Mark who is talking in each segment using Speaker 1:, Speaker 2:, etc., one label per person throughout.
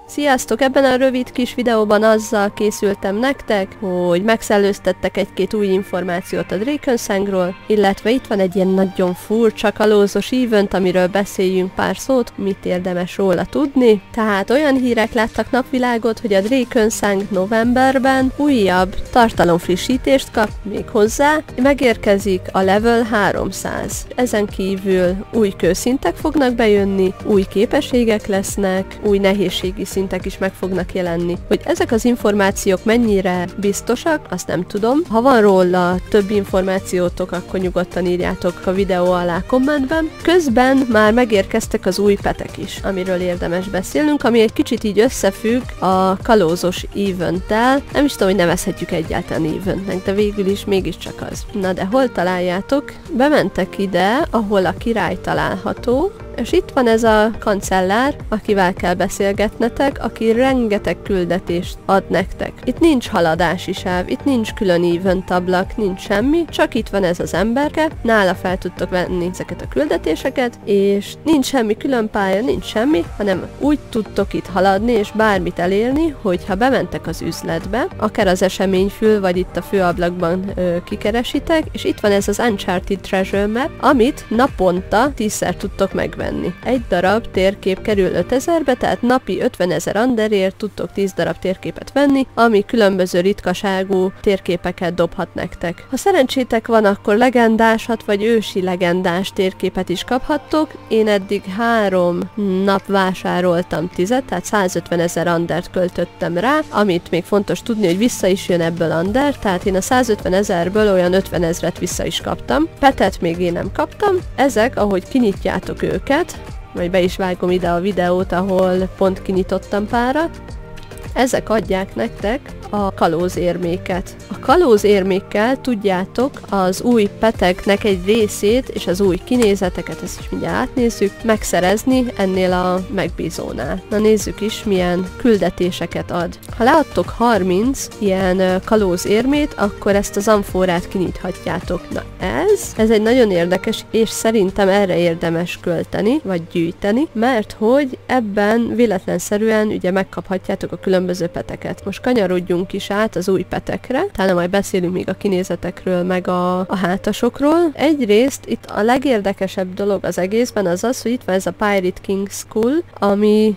Speaker 1: Sziasztok! Ebben a rövid kis videóban azzal készültem nektek, hogy megszellőztettek egy-két új információt a Drakensangról, illetve itt van egy ilyen nagyon furcsa kalózos event, amiről beszéljünk pár szót, mit érdemes róla tudni. Tehát olyan hírek láttak napvilágot, hogy a Drakensang novemberben újabb tartalomfrissítést kap, még hozzá megérkezik a level 300. Ezen kívül új kőszintek fognak bejönni, új képességek lesznek, új nehézségi szintek is meg fognak jelenni. Hogy ezek az információk mennyire biztosak, azt nem tudom. Ha van róla több információtok, akkor nyugodtan írjátok a videó alá kommentben. Közben már megérkeztek az új petek is, amiről érdemes beszélnünk, ami egy kicsit így összefügg a kalózos eventtel. Nem is tudom, hogy nevezhetjük egyáltalán eventnek, de végül is mégiscsak az. Na de hol találjátok? Bementek ide, ahol a király található, és itt van ez a kancellár, akivel kell beszélgetnetek, aki rengeteg küldetést ad nektek. Itt nincs haladási sáv, itt nincs külön event ablak, nincs semmi, csak itt van ez az emberke, nála fel tudtok venni ezeket a küldetéseket, és nincs semmi külön pálya, nincs semmi, hanem úgy tudtok itt haladni, és bármit elérni, hogyha bementek az üzletbe, akár az eseményfül, vagy itt a főablakban kikeresitek, és itt van ez az Uncharted Treasure Map, amit naponta 10-szer tudtok megvenni. Egy darab térkép kerül 5000-be, tehát napi 50 000 underért tudtok 10 darab térképet venni, ami különböző ritkaságú térképeket dobhat nektek. Ha szerencsétek van, akkor legendásat vagy ősi legendás térképet is kaphattok. Én eddig 3 nap vásároltam 10, tehát 150 000 undert költöttem rá, amit még fontos tudni, hogy vissza is jön ebből under, tehát én a 150 000-ből olyan 50 000-et vissza is kaptam. Petet még én nem kaptam. Ezek, ahogy kinyitjátok őket, majd be is vágom ide a videót, ahol pont kinyitottam párat, ezek adják nektek a kalózérméket. A kalózérmékkel tudjátok az új peteknek egy részét és az új kinézeteket, ezt is mindjárt átnézzük, megszerezni ennél a megbízónál. Na nézzük is, milyen küldetéseket ad. Ha leadtok 30 ilyen kalózérmét, akkor ezt az amforát kinyithatjátok. Na ez egy nagyon érdekes, és szerintem erre érdemes költeni, vagy gyűjteni, mert hogy ebben véletlenszerűen ugye megkaphatjátok a különböző peteket. Most kanyarodjunk is át az új petekre, talán majd beszélünk még a kinézetekről, meg a hátasokról. Egyrészt itt a legérdekesebb dolog az egészben az az, hogy itt van ez a Pirate King Skull, ami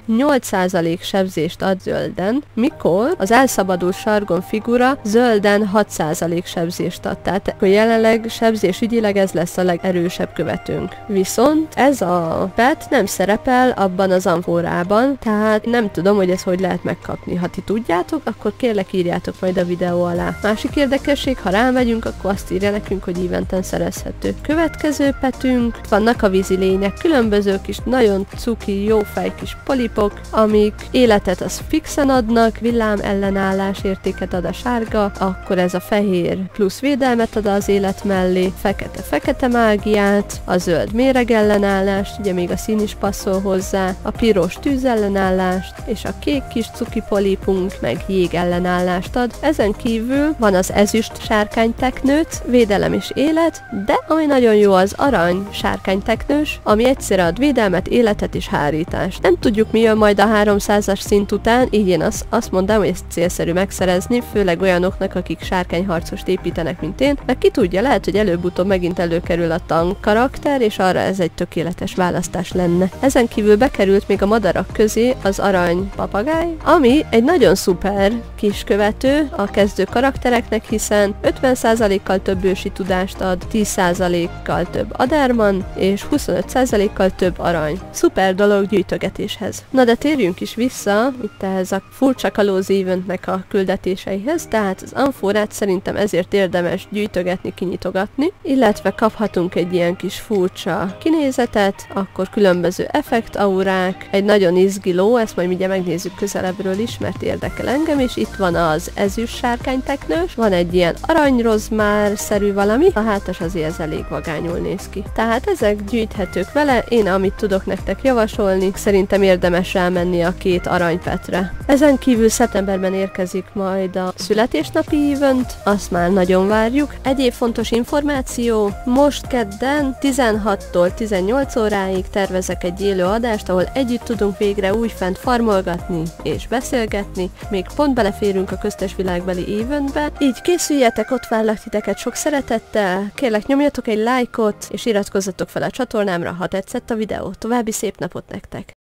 Speaker 1: 8% sebzést ad zölden, mikor az elszabadult sargon figura zölden 6% sebzést ad. Tehát akkor jelenleg sebzésügyileg ez lesz a legerősebb követőnk. Viszont ez a pet nem szerepel abban az amforában, tehát nem tudom, hogy ezt hogy lehet megkapni. Ha ti tudjátok, akkor kérlek írjátok majd a videó alá. Másik érdekesség, ha rámegyünk, akkor azt írja nekünk, hogy eventen szerezhető. Következő petünk, vannak a vízi lények, különböző kis, nagyon cuki, jófej kis polipok, amik életet az fixen adnak, villám ellenállás értéket ad a sárga, akkor ez a fehér plusz védelmet ad az élet mellé, fekete mágiát, a zöld méreg ellenállást, ugye még a szín is passzol hozzá, a piros tűzellenállást, és a kék kis cuki polipunk meg jég ellenállást ad. Ezen kívül van az ezüst sárkányteknőt, védelem és élet, de ami nagyon jó az arany sárkányteknős, ami egyszerre ad védelmet, életet és hárítást. Nem tudjuk, mi jön majd a 300-as szint után, így én azt mondom, hogy ezt célszerű megszerezni, főleg olyanoknak, akik sárkányharcost építenek, mint én, meg ki tudja, lehet, hogy előbb-utóbb megint előkerül a tank karakter, és arra ez egy tökéletes választás lenne. Ezen kívül bekerült még a madarak közé az arany papagáj, ami egy nagyon szuper kis követő a kezdő karaktereknek, hiszen 50%-kal több ősi tudást ad, 10%-kal több aderman, és 25%-kal több arany. Szuper dolog gyűjtögetéshez. Na de térjünk is vissza itt ehhez a furcsa kalóz eventnek a küldetéseihez, tehát az amforát szerintem ezért érdemes gyűjtögetni, kinyitogatni, illetve kaphatunk egy ilyen kis furcsa kinézetet, akkor különböző effektaurák, egy nagyon izgiló, ezt majd mindjárt megnézzük közelebbről is, mert érdekel engem, és itt van az ezüst sárkányteknős, van egy ilyen aranyrozmár-szerű valami, a hátas azért ez elég vagányul néz ki. Tehát ezek gyűjthetők vele, én amit tudok nektek javasolni, szerintem érdemes elmenni a 2 aranypetre. Ezen kívül szeptemberben érkezik majd a születésnapi event, azt már nagyon várjuk. Egyéb fontos információ, most kedden 16-tól 18 óráig tervezek egy élő adást, ahol együtt tudunk végre újfent farmolgatni és beszélgetni, még pont beleférünk a köztes világbeli eventbe, így készüljetek, ott várlak titeket sok szeretettel, kérlek nyomjatok egy lájkot, és iratkozzatok fel a csatornámra, ha tetszett a videó. További szép napot nektek!